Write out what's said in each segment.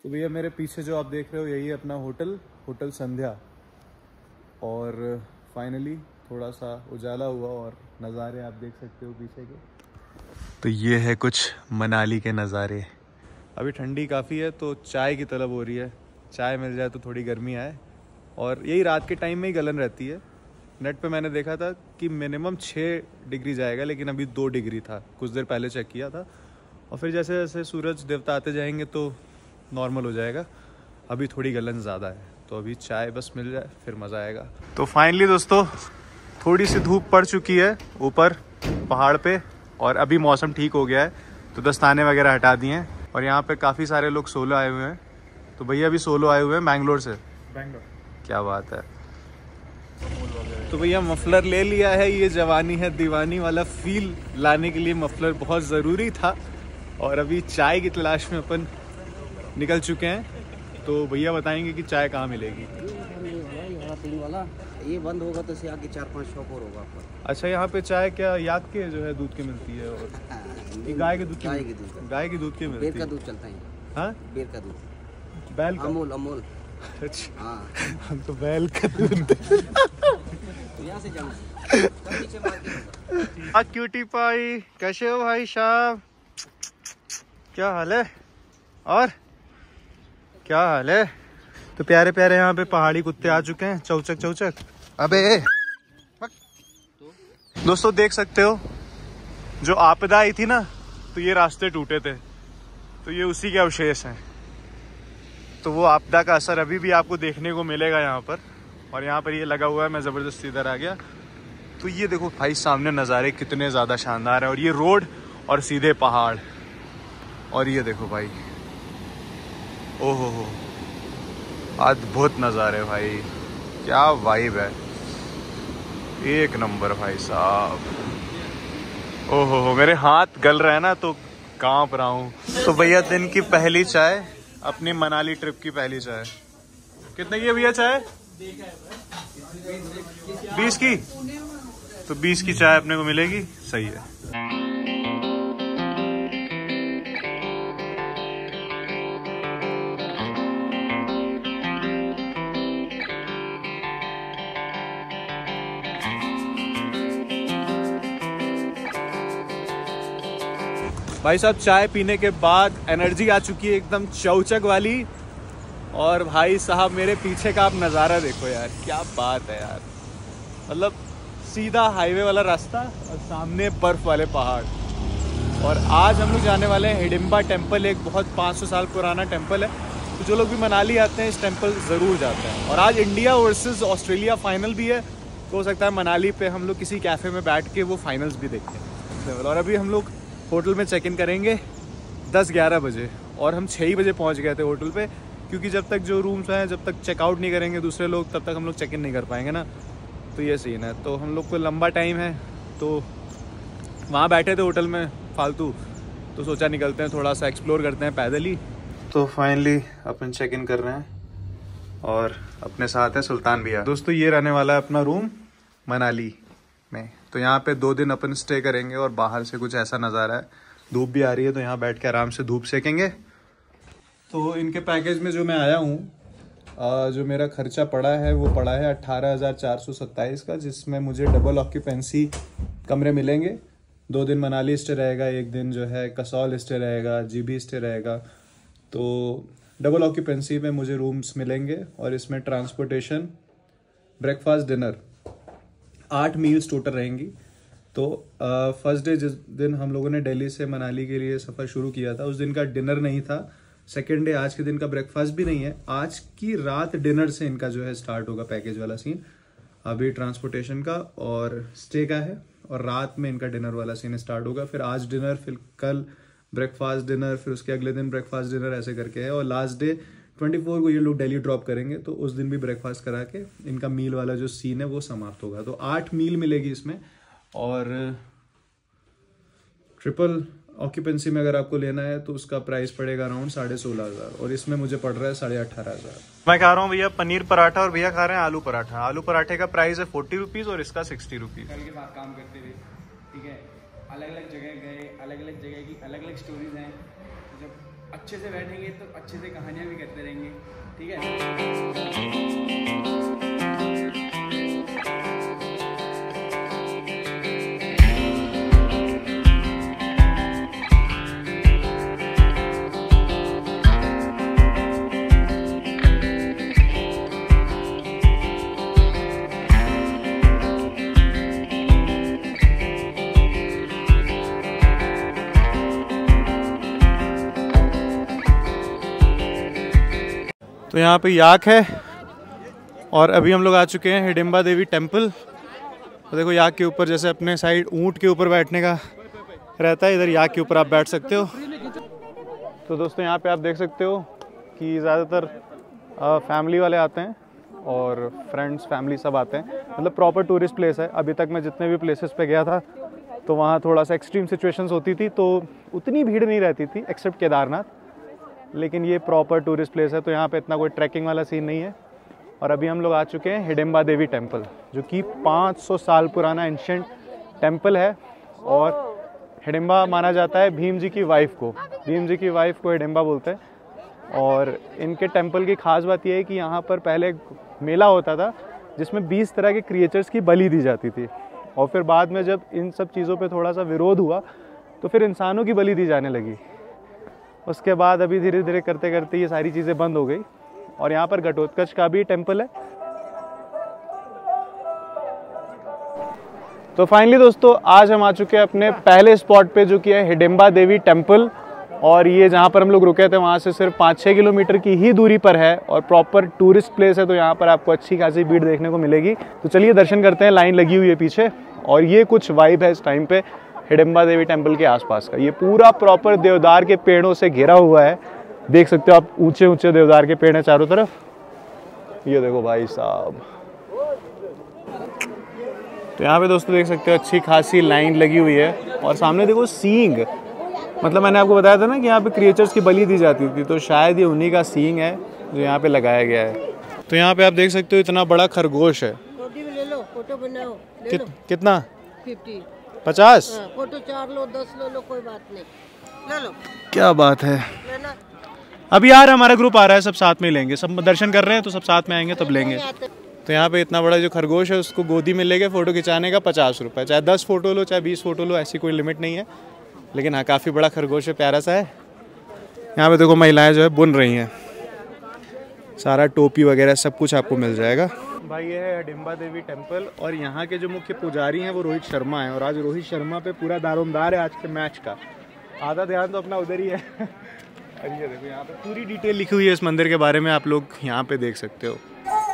तो भैया मेरे पीछे जो आप देख रहे हो यही है अपना होटल संध्या। और फाइनली थोड़ा सा उजाला हुआ और नज़ारे आप देख सकते हो पीछे के। तो ये है कुछ मनाली के नज़ारे। अभी ठंडी काफ़ी है तो चाय की तलब हो रही है, चाय मिल जाए तो थोड़ी गर्मी आए। और यही रात के टाइम में ही गलन रहती है। नेट पे मैंने देखा था कि मिनिमम 6 डिग्री जाएगा, लेकिन अभी 2 डिग्री था, कुछ देर पहले चेक किया था। और फिर जैसे जैसे सूरज देवता आते जाएंगे तो नॉर्मल हो जाएगा। अभी थोड़ी गलन ज़्यादा है तो अभी चाय बस मिल जाए फिर मज़ा आएगा। तो फाइनली दोस्तों थोड़ी सी धूप पड़ चुकी है ऊपर पहाड़ पे और अभी मौसम ठीक हो गया है तो दस्ताने वगैरह हटा दिए हैं। और यहाँ पे काफ़ी सारे लोग सोलो आए हुए हैं। तो भैया अभी सोलो आए हुए हैं बैंगलोर से। क्या बात है। तो भैया मफलर ले लिया है, ये जवानी है दीवानी वाला फील लाने के लिए मफलर बहुत ज़रूरी था। और अभी चाय की तलाश में अपन निकल चुके हैं। तो भैया बताएंगे कि चाय कहाँ मिलेगी। ये बंद होगा तो से आगे 4-5 शॉप और होगा आपका। अच्छा यहाँ पे चाय क्या याक के जो है दूध की मिलती है और गाय के दूध की? गाय की दूध की मिलती है। बेर का दूध चलता है। हाँ बेर का दूध, बैल का? अमूल। अच्छा हाँ हम तो बैल का दूध। यहाँ से जाना। क्यूटी पाई कैसे हो भाई साहब, क्या हाल है और क्या हाल है। तो प्यारे प्यारे यहाँ पे पहाड़ी कुत्ते आ चुके हैं, चौचक। अबे दोस्तों देख सकते हो जो आपदा आई थी ना तो ये रास्ते टूटे थे, तो ये उसी के अवशेष हैं। तो वो आपदा का असर अभी भी आपको देखने को मिलेगा यहाँ पर। और यहाँ पर ये लगा हुआ है, मैं ज़बरदस्ती इधर आ गया। तो ये देखो भाई सामने नज़ारे कितने ज़्यादा शानदार हैं और ये रोड और सीधे पहाड़। और ये देखो भाई, ओहो हो अद्भुत नज़ारे भाई, क्या वाइब है, एक नंबर भाई साहब। ओहो हो मेरे हाथ गल रहे हैं ना तो कांप रहा हूँ। तो भैया दिन की पहली चाय, अपनी मनाली ट्रिप की पहली चाय। कितने की है भैया चाय? 20 की। तो 20 की चाय अपने को मिलेगी, सही है। भाई साहब चाय पीने के बाद एनर्जी आ चुकी है एकदम चौचक वाली। और भाई साहब मेरे पीछे का आप नज़ारा देखो यार, क्या बात है यार। मतलब सीधा हाईवे वाला रास्ता और सामने बर्फ वाले पहाड़। और आज हम लोग जाने वाले हैं हिडिंबा टेम्पल, एक बहुत 500 साल पुराना टेम्पल है। तो जो लोग भी मनाली आते हैं इस टेम्पल ज़रूर जाते हैं। और आज इंडिया वर्सेस ऑस्ट्रेलिया फाइनल भी है, तो हो सकता है मनाली पे हम लोग किसी कैफ़े में बैठ के वो फाइनल्स भी देखें। और अभी हम लोग होटल में चेक इन करेंगे 10-11 बजे और हम 6 ही बजे पहुंच गए थे होटल पे, क्योंकि जब तक जो रूम्स हैं जब तक चेकआउट नहीं करेंगे दूसरे लोग तब तक हम लोग चेक इन नहीं कर पाएंगे ना। तो ये सीन है। तो हम लोग को लंबा टाइम है तो वहाँ बैठे थे होटल में फालतू, तो सोचा निकलते हैं थोड़ा सा एक्सप्लोर करते हैं पैदल ही। तो फाइनली अपन चेक इन कर रहे हैं और अपने साथ है सुल्तान भैया। दोस्तों ये रहने वाला है अपना रूम मनाली में। तो यहाँ पे 2 दिन अपन स्टे करेंगे और बाहर से कुछ ऐसा नज़ारा है, धूप भी आ रही है तो यहाँ बैठ के आराम से धूप सेकेंगे। तो इनके पैकेज में जो मैं आया हूँ, जो मेरा खर्चा पड़ा है वो पड़ा है 18,427 का, जिसमें मुझे डबल ऑक्यूपेंसी कमरे मिलेंगे। 2 दिन मनाली स्टे रहेगा, 1 दिन जो है कसौल स्टे रहेगा, जीबी स्टे रहेगा। तो डबल ऑक्यूपेंसी में मुझे रूम्स मिलेंगे और इसमें transportation, breakfast, dinner 8 meals total रहेंगी। तो फर्स्ट डे जिस दिन हम लोगों ने दिल्ली से मनाली के लिए सफ़र शुरू किया था उस दिन का डिनर नहीं था। सेकेंड डे आज के दिन का ब्रेकफास्ट भी नहीं है, आज की रात डिनर से इनका जो है स्टार्ट होगा पैकेज वाला सीन। अभी ट्रांसपोर्टेशन का और स्टे का है और रात में इनका डिनर वाला सीन स्टार्ट होगा। फिर आज डिनर, फिर कल ब्रेकफास्ट डिनर, फिर उसके अगले दिन ब्रेकफास्ट डिनर, ऐसे करके है। और लास्ट डे 24 को ये लोग दिल्ली ड्रॉप करेंगे तो उस दिन भी ब्रेकफास्ट करा के इनका मील वाला जो सीन है वो समाप्त होगा। तो 8 मील मिलेगी इसमें। और ट्रिपल ऑक्यूपेंसी में अगर आपको लेना है तो उसका प्राइस पड़ेगा अराउंड 16,500 और इसमें मुझे पड़ रहा है 18,500। मैं खा रहा हूँ भैया पनीर पराठा और भैया खा रहे हैं आलू पराठा। आलू पराठे का प्राइस है 40 रुपीज़ और इसका 60 रुपीज़। कल के साथ काम करते हुए, ठीक है, अलग अलग जगह गए, अलग अलग जगह की अलग अलग स्टोरीज हैं। जब अच्छे से बैठेंगे तो अच्छे से कहानियाँ भी करते रहेंगे, ठीक है। तो यहाँ पे याक है और अभी हम लोग आ चुके हैं हिडिंबा देवी टेम्पल। तो देखो याक के ऊपर जैसे अपने साइड ऊंट के ऊपर बैठने का रहता है, इधर याक के ऊपर आप बैठ सकते हो। तो दोस्तों यहाँ पे आप देख सकते हो कि ज़्यादातर फैमिली वाले आते हैं और फ्रेंड्स फैमिली सब आते हैं, मतलब प्रॉपर टूरिस्ट प्लेस है। अभी तक मैं जितने भी प्लेसेस पे गया था तो वहाँ थोड़ा सा एक्सट्रीम सिचुएशंस होती थी तो उतनी भीड़ नहीं रहती थी एक्सेप्ट केदारनाथ, लेकिन ये प्रॉपर टूरिस्ट प्लेस है तो यहाँ पे इतना कोई ट्रैकिंग वाला सीन नहीं है। और अभी हम लोग आ चुके हैं हिडिंबा देवी टेम्पल, जो कि 500 साल पुराना एंशिएंट टेम्पल है। और हिडिंबा माना जाता है भीम जी की वाइफ को, भीम जी की वाइफ को हिडिंबा बोलते हैं। और इनके टेम्पल की खास बात यह है कि यहाँ पर पहले मेला होता था जिसमें 20 तरह के क्रिएचर्स की बलि दी जाती थी, और फिर बाद में जब इन सब चीज़ों पे थोड़ा सा विरोध हुआ तो फिर इंसानों की बलि दी जाने लगी। उसके बाद अभी धीरे धीरे करते करते ये सारी चीज़ें बंद हो गई। और यहाँ पर घटोत्कच का भी टेम्पल है। तो फाइनली दोस्तों आज हम आ चुके हैं अपने पहले स्पॉट पे, जो कि है हिडिंबा देवी टेम्पल। और ये जहाँ पर हम लोग रुके थे वहाँ से सिर्फ 5-6 किलोमीटर की ही दूरी पर है और प्रॉपर टूरिस्ट प्लेस है, तो यहाँ पर आपको अच्छी खासी भीड़ देखने को मिलेगी। तो चलिए दर्शन करते हैं, लाइन लगी हुई है पीछे। और ये कुछ वाइब है इस टाइम पे हिडिंबा देवी टेम्पल के आसपास का। ये पूरा प्रॉपर देवदार के पेड़ों से घिरा हुआ है, देख सकते हो आप, ऊंचे ऊंचे देवदार के पेड़ हैं चारों तरफ। ये देखो भाई साहब, तो यहाँ पे दोस्तों देख सकते हो अच्छी खासी लाइन लगी हुई है। और सामने देखो सींग, मतलब मैंने आपको बताया था ना कि यहाँ पे क्रिएचर्स की बलि दी जाती थी, तो शायद ये उन्हीं का सींग है जो यहाँ पे लगाया गया है। तो यहाँ पे आप देख सकते हो इतना बड़ा खरगोश है। ले लो, फोटो बनाओ। कितना? 50 50? फोटो 4 लो, 10 लो, कोई बात नहीं, ले लो। क्या बात है। लेना अभी यार हमारा ग्रुप आ रहा है, सब साथ में लेंगे, सब दर्शन कर रहे हैं तो सब साथ में आएंगे तब लेंगे। तो यहाँ पे इतना बड़ा जो खरगोश है उसको गोदी में लेके फ़ोटो खिंचाने का 50 रुपये, चाहे 10 फोटो लो चाहे 20 फोटो लो, ऐसी कोई लिमिट नहीं है। लेकिन हाँ काफ़ी बड़ा खरगोश है, प्यारा सा है। यहाँ पे देखो महिलाएं जो है बुन रही हैं, सारा टोपी वगैरह सब कुछ आपको मिल जाएगा। भाई ये है हिडिंबा देवी टेम्पल और यहाँ के जो मुख्य पुजारी हैं वो रोहित शर्मा हैं। और आज रोहित शर्मा पे पूरा दारोमदार है आज के मैच का, आधा ध्यान तो अपना उधर ही है। और ये देखो यहाँ पे पूरी डिटेल लिखी हुई है इस मंदिर के बारे में, आप लोग यहाँ पे देख सकते हो।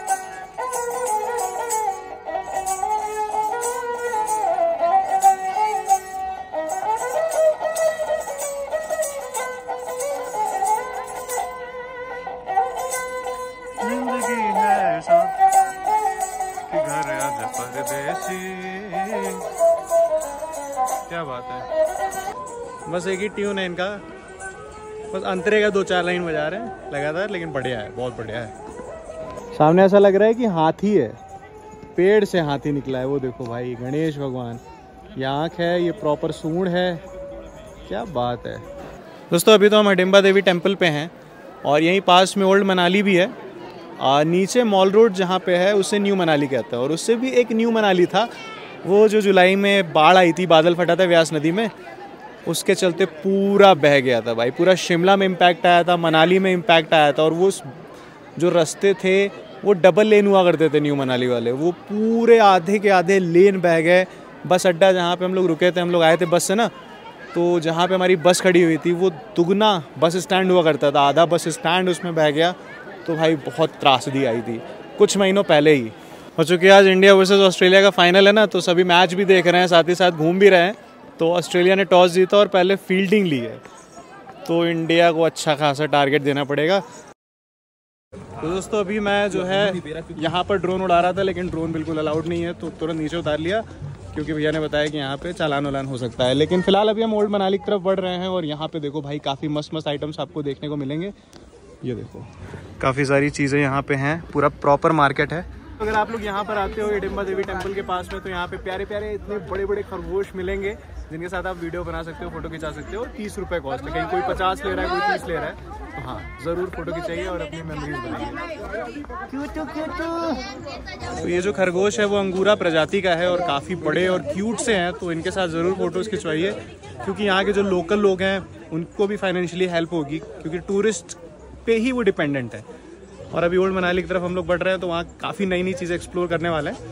क्या बात है, बस एक ही ट्यून है इनका, बस अंतरे का 2-4 लाइन बजा रहे हैं लगातार, लेकिन बढ़िया है, बहुत बढ़िया है। सामने ऐसा लग रहा है कि हाथी है, पेड़ से हाथी निकला है। वो देखो भाई गणेश भगवान, ये आँख है, ये प्रॉपर सूंड है, क्या बात है। दोस्तों अभी तो हम हिडिंबा देवी टेम्पल पे हैं और यहीं पास में ओल्ड मनाली भी है। नीचे मॉल रोड जहाँ पे है उसे न्यू मनाली कहता है, और उससे भी एक न्यू मनाली था, वो जो जुलाई में बाढ़ आई थी, बादल फटा था व्यास नदी में, उसके चलते पूरा बह गया था भाई। पूरा शिमला में इम्पैक्ट आया था, मनाली में इम्पैक्ट आया था, और वो जो रास्ते थे वो डबल लेन हुआ करते थे न्यू मनाली वाले, वो पूरे आधे के आधे लेन बह गए। बस अड्डा जहाँ पे हम लोग रुके थे, हम लोग आए थे बस से ना, तो जहाँ पे हमारी बस खड़ी हुई थी वो दुगना बस स्टैंड हुआ करता था, आधा बस स्टैंड उसमें बह गया। तो भाई बहुत त्रासदी आई थी कुछ महीनों पहले ही। और चूँकि आज इंडिया वर्सेस ऑस्ट्रेलिया का फाइनल है ना, तो सभी मैच भी देख रहे हैं, साथ ही साथ घूम भी रहे हैं। तो ऑस्ट्रेलिया ने टॉस जीता और पहले फील्डिंग ली है, तो इंडिया को अच्छा खासा टारगेट देना पड़ेगा। तो दोस्तों अभी मैं जो है यहाँ पर ड्रोन उड़ा रहा था, लेकिन ड्रोन बिल्कुल अलाउड नहीं है, तो तुरंत नीचे उतार लिया, क्योंकि भैया ने बताया कि यहाँ पे चालान वालान हो सकता है। लेकिन फिलहाल अभी हम ओल्ड मनाली की तरफ बढ़ रहे हैं और यहाँ पे देखो भाई काफ़ी मस्त मस्त आइटम्स आपको देखने को मिलेंगे। ये देखो काफ़ी सारी चीज़ें यहाँ पे हैं, पूरा प्रॉपर मार्केट है अगर आप लोग यहाँ पर आते हो हिडिंबा देवी टेम्पल के पास में, तो यहाँ पे प्यारे प्यारे इतने बड़े बड़े खरगोश मिलेंगे जिनके साथ आप वीडियो बना सकते हो, फोटो खिंचा सकते हो। 30 रुपये कॉस्ट है, कहीं कोई 50 ले रहा है, कोई 30 ले रहा है। तो हाँ, ज़रूर फोटो खिंचाइए और अपनी मेमोरीज बनाइए। तो ये जो खरगोश है वो अंगूरा प्रजाति का है और काफ़ी बड़े और क्यूट से हैं, तो इनके साथ ज़रूर फोटोज़ खिंचवाइए, क्योंकि यहाँ के जो लोकल लोग हैं उनको भी फाइनेंशियली हेल्प होगी, क्योंकि टूरिस्ट पे ही वो डिपेंडेंट है। और अभी ओल्ड मनाली की तरफ हम लोग बढ़ रहे हैं, तो वहाँ काफ़ी नई नई चीज़ें एक्सप्लोर करने वाले हैं।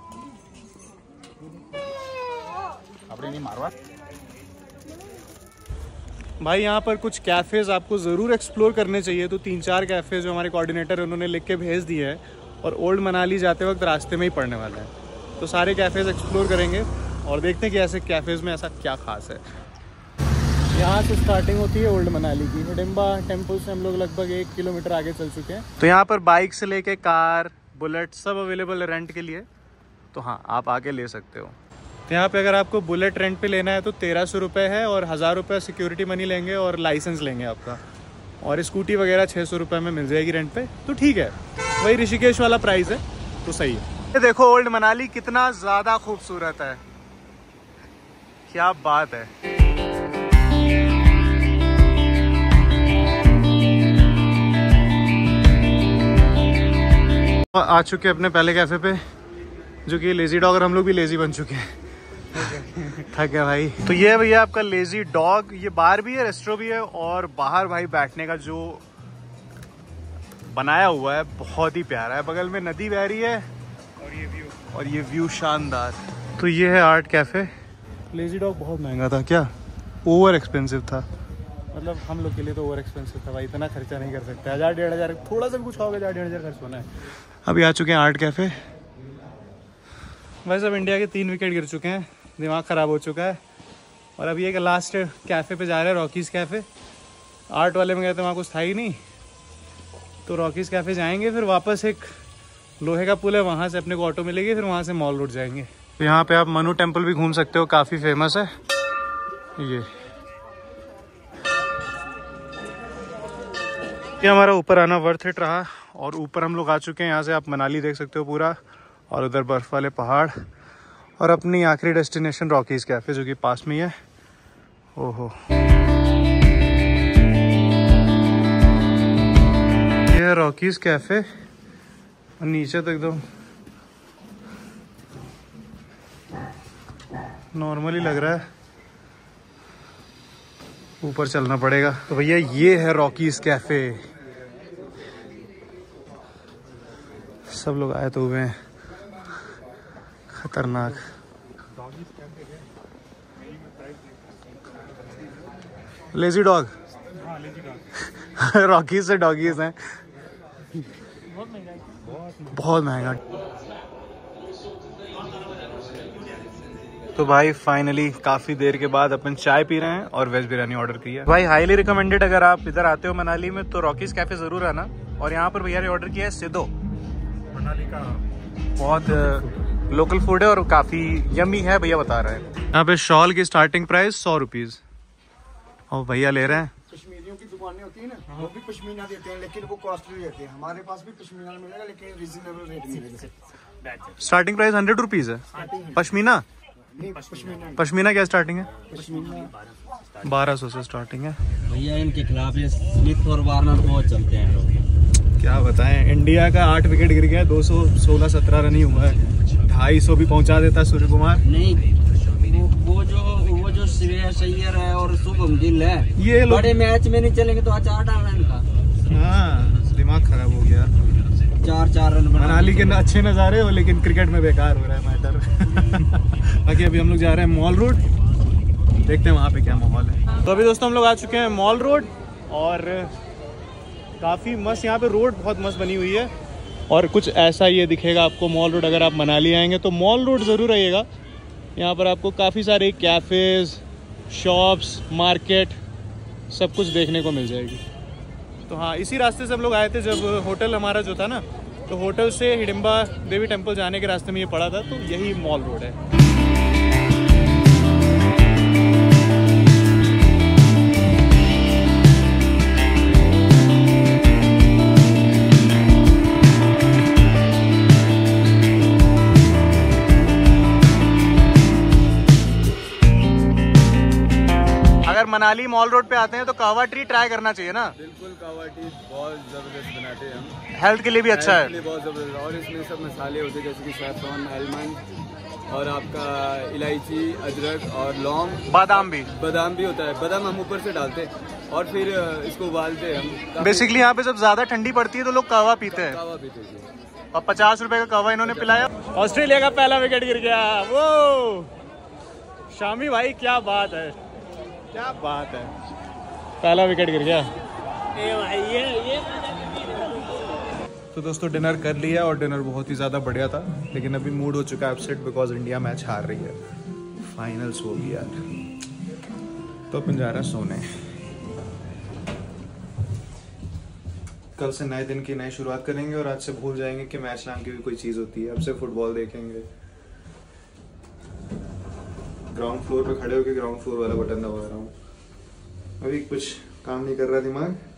भाई यहाँ पर कुछ कैफ़ेज़ आपको ज़रूर एक्सप्लोर करने चाहिए। तो 3-4 कैफ़े जो हमारे कोऑर्डिनेटर उन्होंने लिख के भेज दिए हैं और ओल्ड मनाली जाते वक्त रास्ते में ही पड़ने वाला है, तो सारे कैफ़ेज़ एक्सप्लोर करेंगे और देखते हैं कि ऐसे कैफ़ेज़ में ऐसा क्या खास है। यहाँ से स्टार्टिंग होती है ओल्ड मनाली की। हिडिंबा टेम्पल से हम लोग लगभग 1 किलोमीटर आगे चल चुके हैं। तो यहाँ पर बाइक से लेके कार, बुलेट सब अवेलेबल है रेंट के लिए, तो हाँ आप आके ले सकते हो। तो यहाँ पे अगर आपको बुलेट रेंट पे लेना है तो 1300 रुपये है और 1000 रुपये सिक्योरिटी मनी लेंगे और लाइसेंस लेंगे आपका, और स्कूटी वगैरह 600 रुपये में मिल जाएगी रेंट पे, तो ठीक है, वही ऋषिकेश वाला प्राइस है, तो सही है। ये देखो ओल्ड मनाली कितना ज़्यादा खूबसूरत है, क्या बात है। आ चुके अपने पहले कैफे पे, जो कि लेजी डॉग, और हम लोग भी लेजी बन चुके हैं, थक गया भाई। तो ये है भैया आपका लेजी डॉग। ये बार भी है, रेस्टोरेंट भी है, और बाहर भाई बैठने का जो बनाया हुआ है बहुत ही प्यारा है। बगल में नदी बह रही है और ये व्यू शानदार। तो ये है आर्ट कैफे। लेजी डॉग बहुत महंगा था, क्या ओवर एक्सपेंसिव था, मतलब हम लोग के लिए तो ओवर एक्सपेंसिव था भाई, इतना खर्चा नहीं कर सकते। 1000-1500 थोड़ा सा भी कुछ होगा, 1000-1500 खर्च होना है। अभी आ चुके हैं आर्ट कैफे। वैसे अब इंडिया के 3 विकेट गिर चुके हैं, दिमाग ख़राब हो चुका है, और अभी एक लास्ट कैफ़े पे जा रहे हैं, रॉकीज़ कैफ़े। आर्ट वाले में गए थे, वहाँ कुछ था ही नहीं, तो रॉकीज़ कैफ़े जाएंगे, फिर वापस एक लोहे का पुल है, वहाँ से अपने को ऑटो मिलेगी, फिर वहाँ से मॉल रोड जाएंगे। तो यहाँ पे आप मनु टेम्पल भी घूम सकते हो, काफ़ी फेमस है ये हमारा ऊपर आना वर्थ इट रहा। और ऊपर हम लोग आ चुके हैं, यहाँ से आप मनाली देख सकते हो पूरा, और उधर बर्फ़ वाले पहाड़, और अपनी आखिरी डेस्टिनेशन रॉकीज़ कैफ़े जो कि पास में ही है। ओहो, ये है रॉकीज़ कैफ़े, और नीचे तो एकदम नॉर्मली लग रहा है, ऊपर चलना पड़ेगा। तो भैया ये है रॉकीज़ कैफ़े। सब लोग आए तो हुए हैं, खतरनाक। लेजी डॉग, रॉकीज़ से डॉगीज हैं, बहुत महंगा। तो भाई फाइनली काफ़ी देर के बाद अपन चाय पी रहे हैं और वेज बिरयानी ऑर्डर की है। भाई हाईली रिकमेंडेड, अगर आप इधर आते हो मनाली में तो रॉकीज़ कैफ़े ज़रूर आना। और यहाँ पर भैया ने ऑर्डर किया है सिद्धो, मनाली का बहुत लोकल फूड है और काफ़ी यम्मी है, भैया बता रहे हैं। यहाँ पे शॉल की स्टार्टिंग प्राइस 100 रुपीज़, और भैया ले रहे हैं। कश्मीरियों की दुकानें होती है ना, वो भी पश्मीना देते हैं, लेकिन वो कॉस्टली रहते हैं। हमारे पास भी पश्मीना मिलेगा, लेकिन रीजनेबल रेट मिलेगा। स्टार्टिंग प्राइस 100 रुपीज़ है। पश्मीना, पश्मीना क्या स्टार्टिंग है? 1200 से स्टार्टिंग है। भैया इनके खिलाफ ये स्मिथ और वार्नर बहुत चलते हैं लोग। क्या बताएं, इंडिया का 8 विकेट गिर गया, 216-17 रन ही हुआ है। 250 भी पहुंचा देता सूर्य कुमार। नहीं, वो जो श्रेयस अय्यर है और शुभम गिल है, ये बड़े मैच में नहीं चलेंगे तो 4 रन का। हाँ, दिमाग खराब हो गया। 4 रन मनाली के अच्छे नज़ारे हो, लेकिन क्रिकेट में बेकार हो रहा है मैटर। बाकी अभी हम लोग जा रहे हैं मॉल रोड, देखते हैं वहाँ पे क्या माहौल है। तो अभी दोस्तों हम लोग आ चुके हैं मॉल रोड, और काफ़ी मस्त यहाँ पे रोड बहुत मस्त बनी हुई है, और कुछ ऐसा ये दिखेगा आपको मॉल रोड। अगर आप मनाली आएंगे तो मॉल रोड ज़रूर आइएगा। यहाँ पर आपको काफ़ी सारे कैफ़ेज़, शॉप्स, मार्केट सब कुछ देखने को मिल जाएगी। तो हाँ, इसी रास्ते से हम लोग आए थे जब होटल हमारा जो था ना, तो होटल से हिडिंबा देवी टेम्पल जाने के रास्ते में ये पड़ा था, तो यही मॉल रोड है। मनाली मॉल रोड पे आते हैं तो कहवा ट्री ट्राई करना चाहिए ना। बिल्कुल, कहवा टी बहुत जबरदस्त बनाते हैं हम, हेल्थ के लिए भी अच्छा है। बहुत जबरदस्त, और इसमें सब मसाले होते हैं जैसे कि सैफरन, आलमंड और आपका इलायची, अदरक और लौंग, बादाम भी होता है। बादाम हम ऊपर से डालते हैं और फिर इसको उबालते हैं हम। बेसिकली यहाँ पे जब ज्यादा ठंडी पड़ती है तो लोग कहवा पीते हैं। कहवा पीते हैं। और 50 रुपए का कहवा इन्होंने पिलाया। ऑस्ट्रेलिया का पहला विकेट गिर गया। वो शामी भाई क्या बात है, क्या बात है, पहला विकेट गिर गया। तो दोस्तों डिनर कर लिया और डिनर बहुत ही ज़्यादा बढ़िया था, लेकिन अभी मूड हो चुका है अपसेट बिकॉज इंडिया मैच हार रही है। फाइनल्स हो गई यार, तो अपन जा रहे हैं सोने। कल से नए दिन की नई शुरुआत करेंगे और आज से भूल जाएंगे कि मैच नाम की भी कोई चीज़ होती है। अब से फुटबॉल देखेंगे। ग्राउंड फ्लोर पे खड़े होकर ग्राउंड फ्लोर वाला बटन दबा रहा हूँ। अभी कुछ काम नहीं कर रहा दिमाग।